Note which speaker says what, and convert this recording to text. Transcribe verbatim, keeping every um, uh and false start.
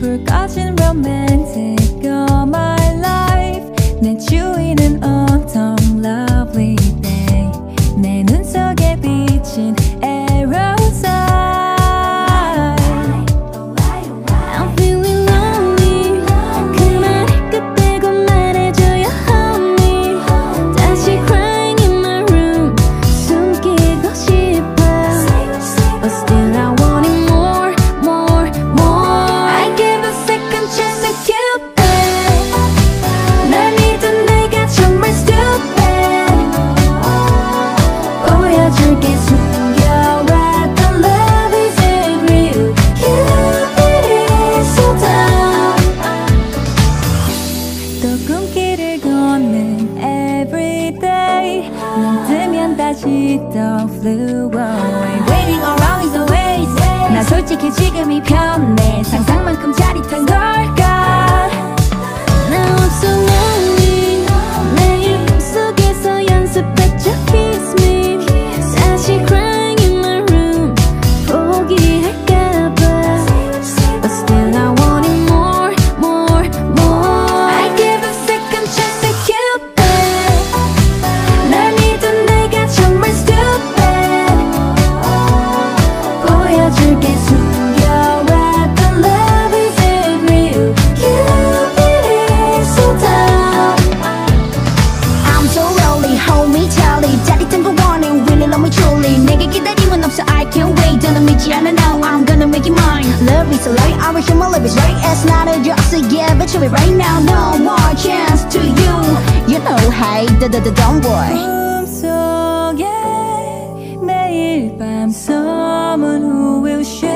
Speaker 1: 불 꺼진 romantic all my life. 내 주위는 autumn lovely day. 내 눈 속에 비친 arrow sign. I'm feeling lonely. 그 말을 끝대고 말해줘요 honey. 다시 crying in my room. 숨기고 싶어. But still I want it more, more, more. I give a second chance to Cupid. 날 믿은 내가 정말 stupid. 보여줄게 숨겨왔던 love is it real. Cupid is so down. 또 꿈길을 걷는 everyday. 눈 뜨면 다시 또 flew away. Waiting around is always. 나 솔직히 지금이 편해. 상상만큼 짜릿한 걸까. Now I'm so lonely. 매일 꿈속에서 연습했죠 kiss me. 다시 crying in my room. 포기할까봐. But still I want it more, more, more. I give a second chance to Cupid. 날 믿은 내가 정말 stupid. 보여줄게 숨겨왔던 love is it real. Cupid is so down.
Speaker 2: I'm so lonely, hold me tightly. 짜릿한 거 원해, really love me truly. 내게 기다림은 없어, I can't wait. 너는 믿지 않아 now, I'm gonna make it mine. Love is a lie, I wish my love is right. It's not a joke, so yeah, bet you it right now. No more chance to you. You know, hey, da da da don't boy.
Speaker 1: 꿈속에 매일 밤 someone who will show